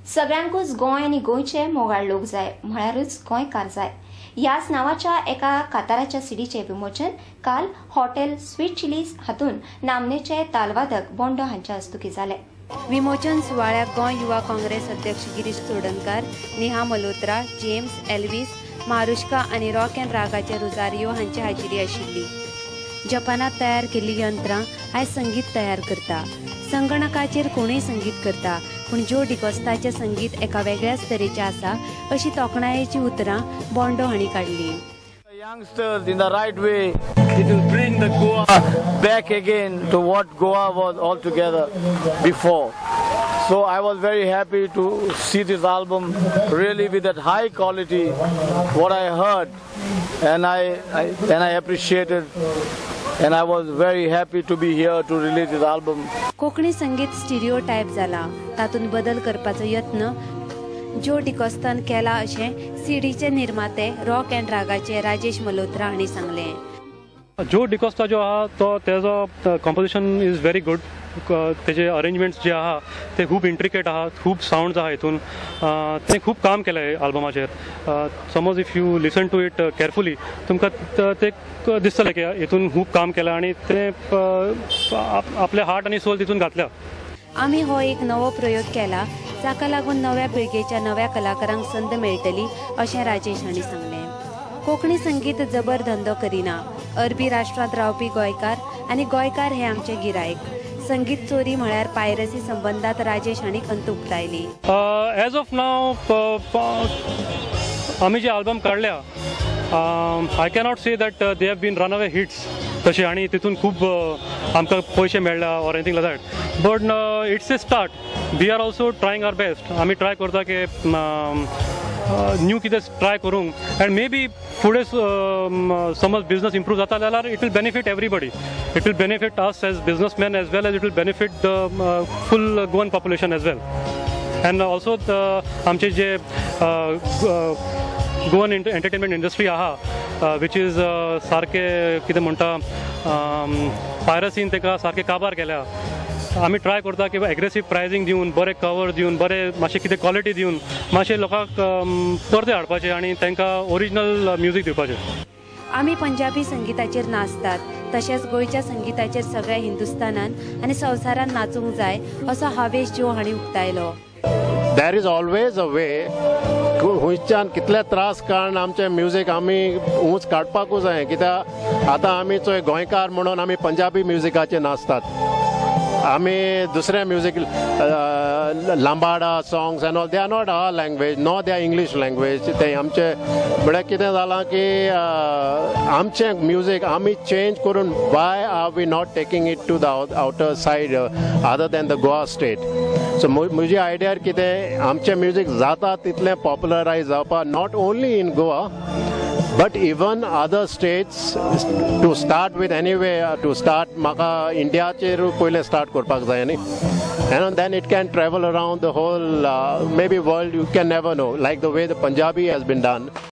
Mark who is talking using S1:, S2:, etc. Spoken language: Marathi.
S1: सगळ्यांकूच गोंय आनी गोंयचे मोगाळ लोक जाय म्हळ्यारूच गोंयकार जाय ह्याच नावाच्या एका काताराच्या सीडीचे विमोचन काल हॉटेल स्वीट चिलीज हातून नामनेचे तालवादक बोंडो हांच्या हस्तुकी जाले।
S2: विमोचन सुवाळ्याक गोंय युवा काँग्रेस अध्यक्ष Girish Chodankar, Neha Malhotra, James, Elvis, Maruschka आनी रॉक अँड रागाचे रोजारियो हांची हाजिरी आशिल्ली। जपानात तयार केल्ली यंत्रां आयज संगीत तयार करता। संगणकाचेर कोणूय संगीत करता, पूण जो डिकोस्ताचें संगीत एका वेगळ्याच तरेचें आसा अशी तोखणायेची उतरां बोंडो हांणी काडली।
S3: Youngsters in the right way, it will bring the Goa back again to what Goa was altogether before. So I was very happy to see this album really with that high quality, what I heard, and I appreciated, and I was very happy to be here to release this album.
S2: Konkani संगीत स्टिरियोटायप जाला, तातूंत बदल करपाचो यत्न जो डिकोस्तान केला अशें सीडीचे निर्माते रॉक अँड रागाचे राजेश मल्होत्रा हांणी सांगलें।
S4: जो डिकोस्ता जो आहा तो तेजो कंपोजिशन इज व्हेरी गुड। तेजे अरेंजमेंट्स जे आहा ते खूब इंट्रिकेट आहा, खूब साउंड्स आहा हितून। ते खूब काम केलें अल्बमाचेर। समज if you listen to it carefully तुमकां ते दिसतलें की हितून खूब काम केलां आनी ते आपले हार्ट आनी सोल तितून घातल्या।
S2: आमी हो एक नवो प्रयोग केला जाका लागून नव्या पिळगेच्या नव्या कलाकारांक संद मेळटली अशें राजेश हांणी सांगलें। कोंकणी संगीत जबर धंदो करिना। अरबी राष्ट्रांत रावपी गोंयकार आनी गोंयकार हे आमचे गिरायक। संगीत चोरी म्हळ्यार पायरसी संबंदात राजेश हांणी खंत उक्तायली।
S4: एज ऑफ नाव आमी जे अल्बम काडल्या I cannot say that they have been run away hits तशें आनी तितून खूब आमकां पयशे मेळ्ळा or anything like that, but it's a start. We are also trying our best. आमी ट्राय करता की न्यू कितें ट्राय करूंक एंड मे बी फुडें समज बिजनस इम्प्रूव जाता जाल्यार it will benefit everybody. It will benefit us as businessman as well as it will benefit the full Goan population as well. And also आमचे जे गोवन एंटरटेनमेंट इंडस्ट्री आहा विच इज सारके कितें म्हणटा पायरसीन तेका सारके काबार केल्या। आमी ट्राय करता की एग्रेसीव प्रायसींग दिवन बरे कवर दिवन बरे मातशें कितें क्वॉलिटी दिवन मातशें लोकांक परते हाडपाचें आनी तांकां ओरिजिनल म्युजीक दिवपाचें।
S2: आमी पंजाबी संगीताचेर नाचतात, तशेंच गोंयच्या संगीताचेर सगळ्या हिंदुस्तानान आनी संवसारान नाचूंक जाय असो हावेश जो हांणी उक्तायलो।
S5: There is always a way हुंयच्यान कितले त्रास काडून आमचें म्युजीक आमी ऊंच काडपाकूच जाय, कित्याक आतां आमी चोय गोंयकार म्हणून आमी पंजाबी म्युजिकाचेर नाचतात। आमी दुसरे music lambada songs and all they are not our language, no they are English language. ते आमचे म्हळ्यार कितें जालां की आमचें म्युजीक आमी चेंज करून why are we not taking it to the outer side other than the Goa state. So म्हजी आयडिया कितें आमचें म्युजीक जाता तितलें पॉप्युलरायज जावपा not only in Goa but even other states to start with anyway to start म्हाका इंडियाचेर पयलें स्टार्ट करपाक जाय न्ही, and then it can travel around the whole maybe world, you can never know, like the way the Punjabi has been done.